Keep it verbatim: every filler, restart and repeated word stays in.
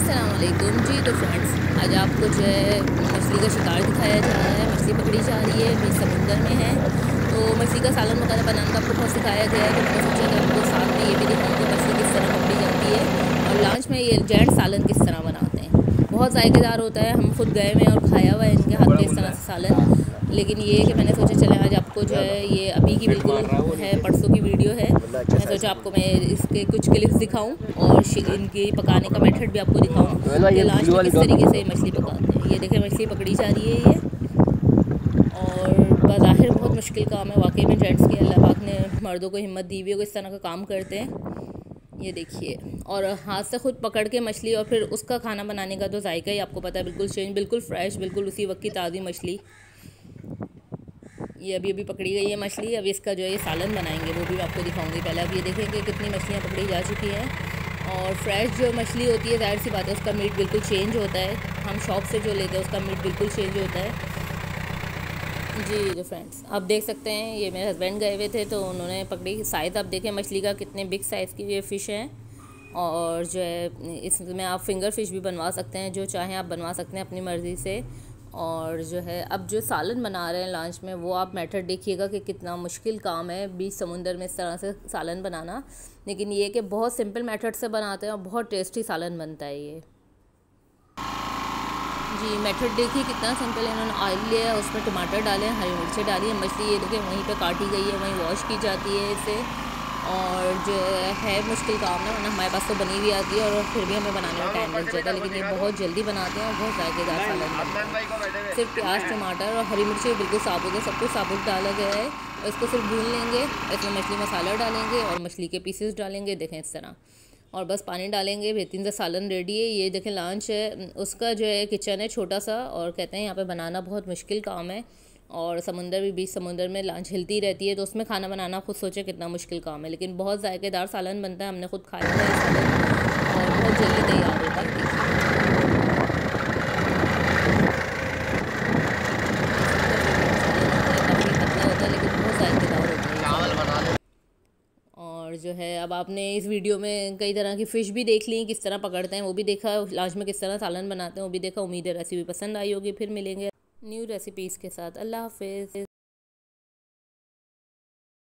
अस्सलाम वालेकुम जी। तो फ्रेंड्स, आज आपको जो है मछली का शिकार दिखाया जा रहा है। मछली पकड़ी जा रही है, बीच समुंदर में है। तो मछली का सालन वगैरह बनाना आपको बहुत सिखाया गया है। तो मैंने सोचा कि आपको साथ में ये भी दिखाऊँ कि मछली किस तरह पकड़ी जाती है और लांच में ये जेंट सालन किस तरह बनाते हैं। बहुत जायकेदार होता है, हम खुद गए हुए हैं और खाया हुआ है इनके हाथ के इस तरह से सालन। लेकिन ये है कि मैंने सोचा चले आज आपको जो है ये अभी की बिल्कुल है, परसों की वीडियो है। मैं सोचा आपको मैं इसके कुछ क्लिप्स दिखाऊं और इनकी पकाने का मेथड भी आपको दिखाऊं कि लांच में किस तरीके से मछली पकाते हैं। ये देखें, मछली पकड़ी जा रही है ये, और बाज़ाहिर बहुत मुश्किल काम है। वाकई में जेंट्स की अल्लाह पाक ने मर्दों को हिम्मत दी हुई है, वो इस तरह का काम करते हैं। ये देखिए, और हाथ से खुद पकड़ के मछली और फिर उसका खाना बनाने का तो जायका ही आपको पता है, बिल्कुल चेंज, बिल्कुल फ्रेश, बिल्कुल उसी वक्त की ताज़ी मछली। ये अभी अभी पकड़ी गई है मछली। अब इसका जो है ये सालन बनाएंगे, वो भी आपको दिखाऊंगी। पहले आप ये देखें कि कितनी मछलियाँ पकड़ी जा चुकी हैं। और फ्रेश जो मछली होती है, जाहिर सी बात है, उसका मीट बिल्कुल चेंज होता है। हम शॉप से जो लेते हैं उसका मीट बिल्कुल चेंज होता है जी। तो फ्रेंड्स, आप देख सकते हैं, ये मेरे हस्बैंड गए हुए थे तो उन्होंने पकड़ी। साइज़ आप देखें मछली का, कितने बिग साइज़ की ये फ़िश है। और जो है इसमें आप फिंगर फिश भी बनवा सकते हैं, जो चाहें आप बनवा सकते हैं अपनी मर्ज़ी से। और जो है अब जो सालन बना रहे हैं लंच में, वो आप मेथड देखिएगा कि कितना मुश्किल काम है बीच समुंदर में इस तरह से सालन बनाना। लेकिन ये कि बहुत सिंपल मेथड से बनाते हैं और बहुत टेस्टी सालन बनता है ये जी। मेथड देखिए कितना सिंपल है। इन्होंने ऑयल लिया, उसमें टमाटर डाले, हरी मिर्चें डाली है। मछली ये देखिए वहीं पे काटी गई है, वहीं वॉश की जाती है इसे। और जो है मुश्किल काम है, वरना हमारे पास तो बनी हुई आती है और फिर भी हमें बनाने में टाइम लग जाता है। लेकिन ये बहुत जल्दी बनाते हैं और बहुत जायकेदार सालन बनता है। सिर्फ प्याज, टमाटर और हरी मिर्ची बिल्कुल साबुत है, सब कुछ साबुत डाला गया है। और इसको सिर्फ भून लेंगे, इसमें मछली मसाला डालेंगे और मछली के पीसेस डालेंगे, देखें इस तरह, और बस पानी डालेंगे। बेहतरीन सा सालन रेडी है। ये देखें लांच है, उसका जो है किचन है छोटा सा, और कहते हैं यहाँ पे बनाना बहुत मुश्किल काम है। और समुंदर भी, बीच समुंदर में लांच हिलती रहती है, तो उसमें खाना बनाना खुद सोचे कितना मुश्किल काम है। लेकिन बहुत जायकेदार सालन बनता है, हमने खुद खाया हुआ है सालन, और बहुत जल्दी तैयार होता है। काफ़ी पतला होता है लेकिन बहुत जायकेदार होता है। और जो है अब आपने इस वीडियो में कई तरह की फ़िश भी देख ली, किस तरह पकड़ते हैं वो भी देखा, लांच में किस तरह सालन बनाते हैं वो भी देखा। उम्मीद है रेसिपी पसंद आई होगी। फिर मिलेंगे न्यू रेसिपीज़ के साथ। अल्लाह हाफ़िज़।